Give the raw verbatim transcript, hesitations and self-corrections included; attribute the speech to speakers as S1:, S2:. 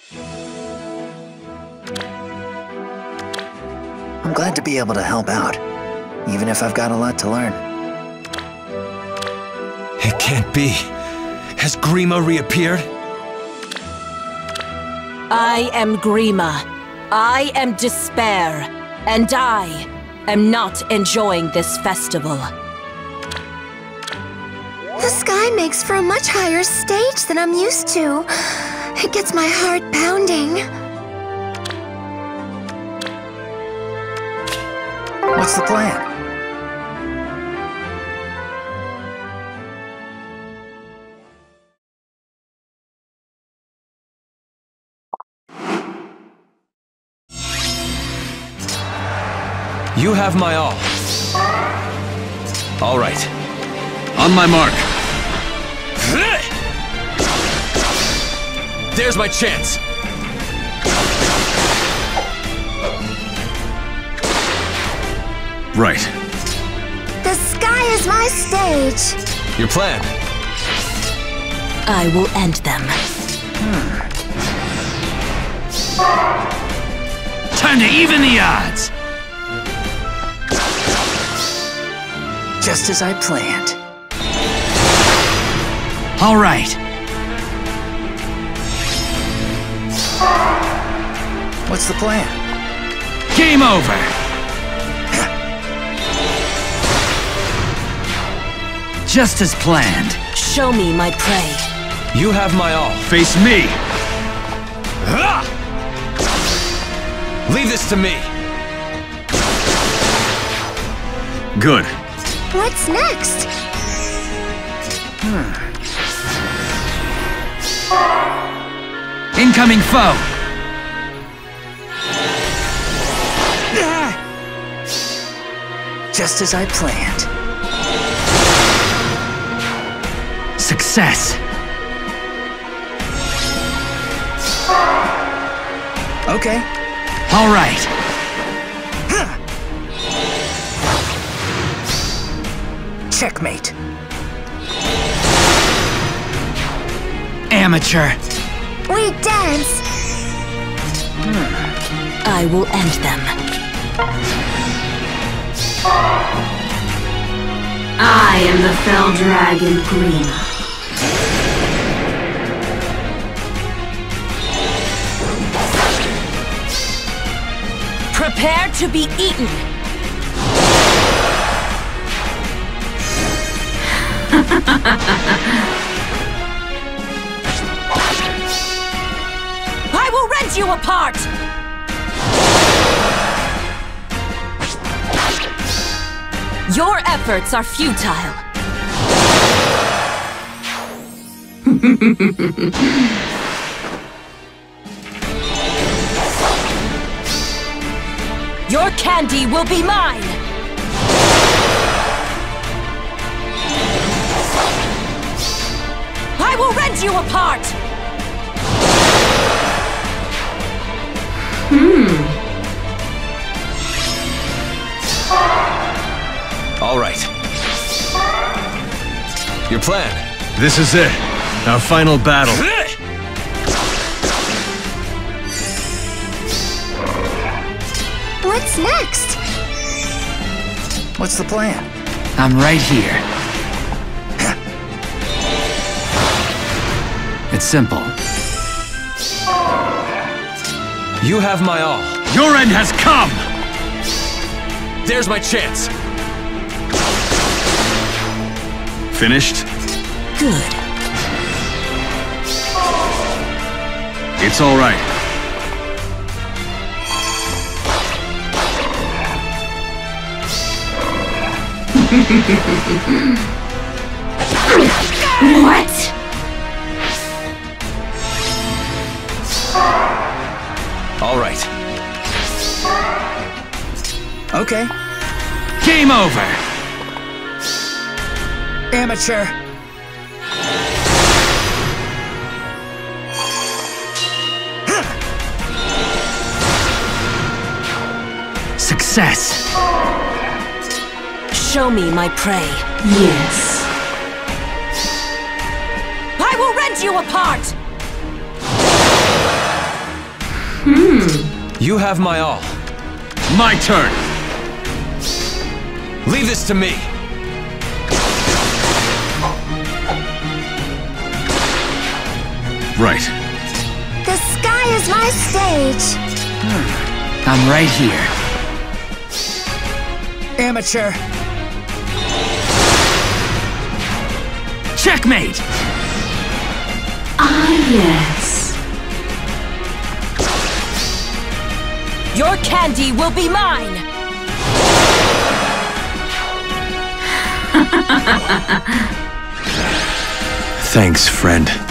S1: I'm glad to be able to help out, even if I've got a lot to learn.
S2: It can't be. Has Grima reappeared?
S3: I am Grima. I am Despair. And I am not enjoying this festival.
S4: The sky makes for a much higher stage than I'm used to. It gets my heart pounding.
S1: What's the plan?
S2: You have my all. All right.
S5: On my mark.
S2: There's my chance.
S5: Right.
S4: The sky is my stage.
S2: Your plan.
S3: I will end them.
S5: Time to even the odds.
S1: Just as I planned.
S5: All right.
S1: What's the plan?
S5: Game over. Just as planned.
S3: Show me my prey.
S2: You have my all.
S5: Face me.
S2: Leave this to me.
S5: Good.
S4: What's next?
S5: Incoming foe.
S1: Just as I planned.
S5: Success.
S1: Okay.
S5: All right.
S1: Checkmate.
S5: Amateur.
S4: We dance.
S3: I will end them. I am the fell dragon Grima. Prepare to be eaten. I will rend you apart! Your efforts are futile. Your candy will be mine! I will rend you apart! Hmm.
S2: All right. Your plan.
S5: This is it. Our final battle.
S4: What's next?
S1: What's the plan?
S5: I'm right here. It's simple.
S2: You have my all.
S5: Your end has come!
S2: There's my chance.
S5: Finished?
S3: Good.
S5: It's all right.
S3: What?
S2: All right.
S1: Okay.
S5: Game over!
S1: Amateur.
S5: Success!
S3: Show me my prey. Yes. I will rend you apart!
S2: You have my all.
S5: My turn!
S2: Leave this to me.
S5: Right.
S4: The sky is my stage.
S6: I'm right here.
S1: Amateur.
S6: Checkmate!
S7: Ah, yes.
S3: Your candy will be mine!
S2: Thanks, friend.